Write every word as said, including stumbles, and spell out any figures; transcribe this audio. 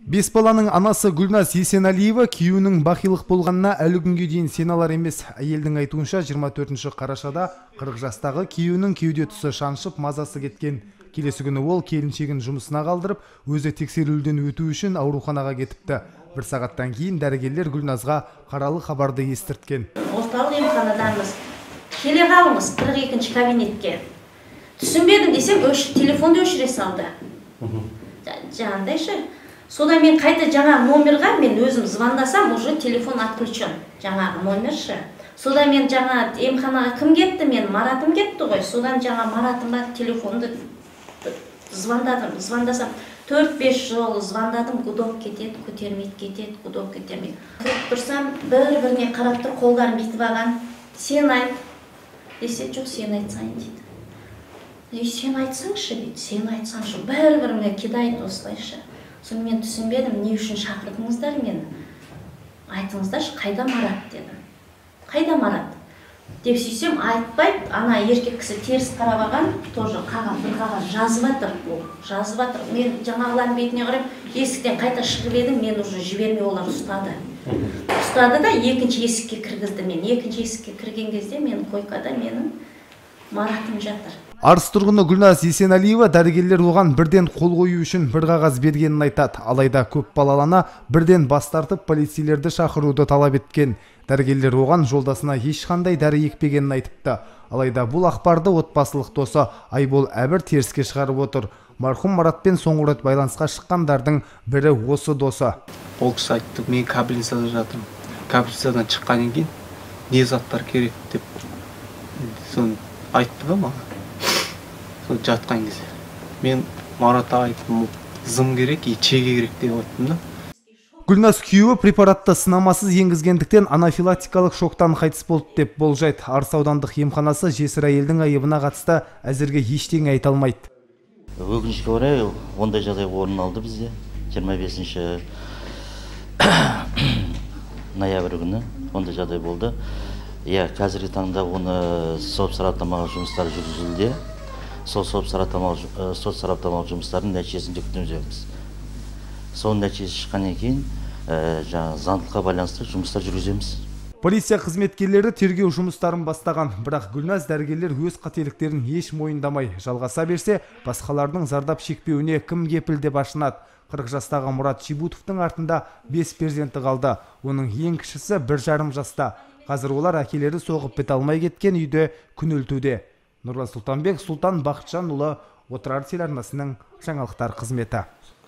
Бес баланың анасы Гүлназ Есенәлиева күйеуінің бақилық болғанына әлі күнге дейін сеналар емес. Әйелдің айтуынша жиырма төртінші қарашада қырық жастағы күйеуінің кеуде тұсы шаншып мазасы кеткен. Келесі күні ол келіншегін жұмысына қалдырып, өзі тексерілуден өту үшін ауруханаға кетіпті. Бір сағаттан кейін дәрігерлер Гүлназға қаралы хабарды естірткен. Орталық емханадамыз. Келе қалыңыз қырық екінші кабинетке. Түсінбедім десем, телефонды өшіре салды. Жаңағыдайшы. Содан мен қайта жаңа номерға мен өзім звондасам, уже телефон отключен. Жаңағы номерші. Содан мен жаңа емханаға кім кетті? Мен Маратым кетті ғой. Содан жаңа Маратыма телефонды звондадым. Звондасам, төрт-бес жол звондадым, гудок кетеді, көтермейді, кетеді, гудок кетемейді. Кіріп тұрсам, бір-біріне қарап тұр, қолдарын бүйтіп алған. Сен айт. Десе, жоқ, сен айтсаң дейді. И сен айтсаңшы дейді, сен айтсаңшы. Бір-біріне кидайды осылайша. Соны мен түсінбедім, не үшін шақырдыңыздар мені? Айтыңыздаршы, қайда Марат дедім. Қайда Марат? Деп сүйсем, айтпайды, ана еркек кісі теріс қарап алған, тоже қаған, бір қаған жазып атыр, жазып атыр. Мен жаңағылардың бетіне қарап, есіктен қайта шығып едім, мен уже жібермей олар ұстады. Ұстады да екінші есікке кіргізді мен. Екінші есікке кірген кезде мен койкада менің Маратым жатыр. Арыс тұрғыны Гүлназ Есенәлиева дәрігерлер оған бірден қол қою үшін бір қағаз бергенін айтады. Алайда көп балалана бірден бас тартып полицейлерді шақыруды талап еткен. Дәрігерлер оған жолдасына ешқандай дәрі екпегенін айтыпты. Алайда бұл ақпарды отбасылық досы Айбол Әбір теріске шығарып отыр. Марқұм Маратпен соңғы рет байланысқа шыққандардың бірі осы досы. Ол кісі айтты, мен капельницада жатырмын. Капельницадан шыққаннан кейін не заттар керек деп соны айтты да маған. Жатқан кезде. Мен Маратқа айттым, зым керек, чеге керек деп айттым да. Гүлназ күйеуі препаратты сынамасыз енгізгендіктен анафилактикалық шоктан қайтыс болды деп болжайды. Арыс аудандық емханасы жесір әйелдің айыбына қатысты әзірге ештеңе айта алмайды. Өкінішке орай ондай жағдай орын алды бізде. жиырма бесінші ноябрь күні ондай жағдай болды. Иә, қазіргі таңда оны сот сараптамалық жұмыстары жүргізілуде. Сол сот сараптамалық жұмыстардың нәтижесін күтеміз. Сол нәтижесі шыққаннан кейін заңдылыққа байланысты жұмыстар жүргіземіз. Полиция қызметкерлері тергеу жұмыстарын бастаған, бірақ Гүлназ дәрігерлер өз қателіктерін еш мойындамай жалғаса берсе, басқалардың зардап шекпеуіне кім кепіл деп ашынады. қырық жастағы Мұрат Чибутовтың артында бес перзенті қалды. Оның ең кішісі бір жарым жаста. Қазір олар әкелері соғып бете алмай кеткен үйде күнелтуде. Нұрлан Сұлтанбек, Сұлтан Бақытжанұлы, Отырар телеарнасының жаңалықтар қызметі.